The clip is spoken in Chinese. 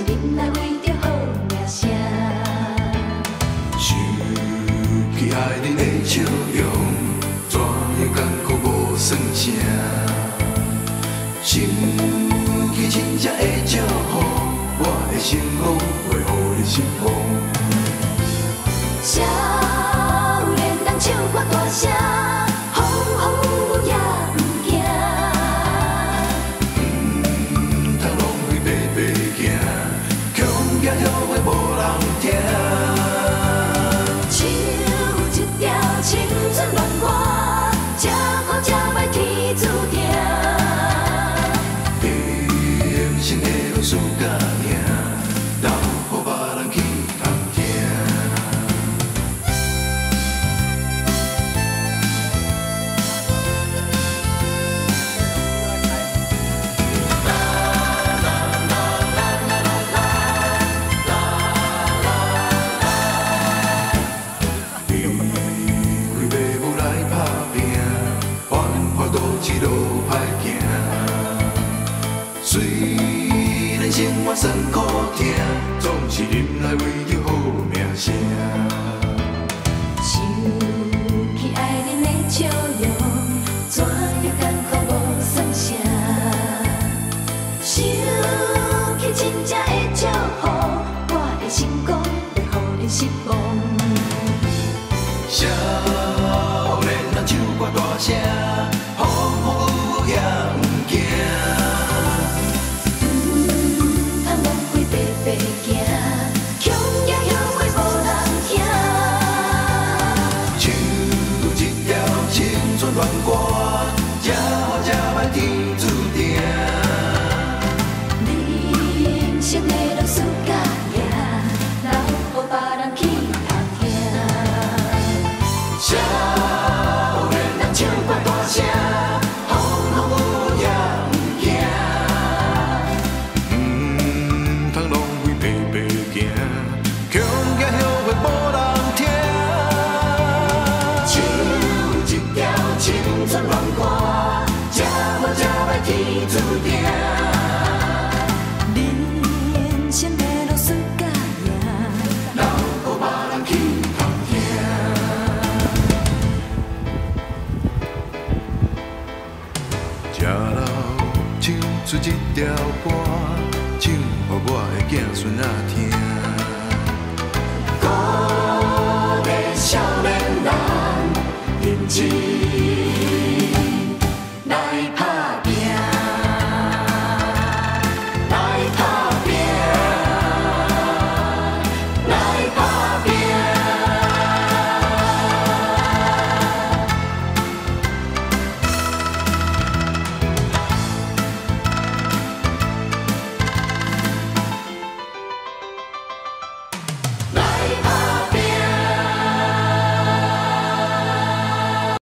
是忍来为着好名声。 想起爱人的笑容，怎样艰苦无算啥？想起真正的祝福，我的成功会予你失望。 少年人唱歌大声，风雨也毋惊。 通浪费白白行，强也后悔无人听。 唱一条青春恋歌，这苦这歹天注定。 人生的路输甲赢，留予别人去通听。你开马舞来打拼，繁华都一路歹行。虽然生活酸苦痛，总是忍来为着好名声。 想起爱人的笑容，怎样艰苦无算啥。想起真正的祝福，我的成功会予你失望。 少年人唱歌大声，风雨也毋惊。 通浪费白白行，强也后悔无人听。 唱一条青春恋歌，这好这歹天注定。 人生的路输甲赢，留予别人去通听。 少年人唱歌大声，风雨也毋惊。通浪费白白行，强也后悔无人听。 唱一条青春恋歌，这好这歹天注定。人生的路输甲赢， 留予别人去通听。吃老唱出一条歌，唱予我的子孙仔听。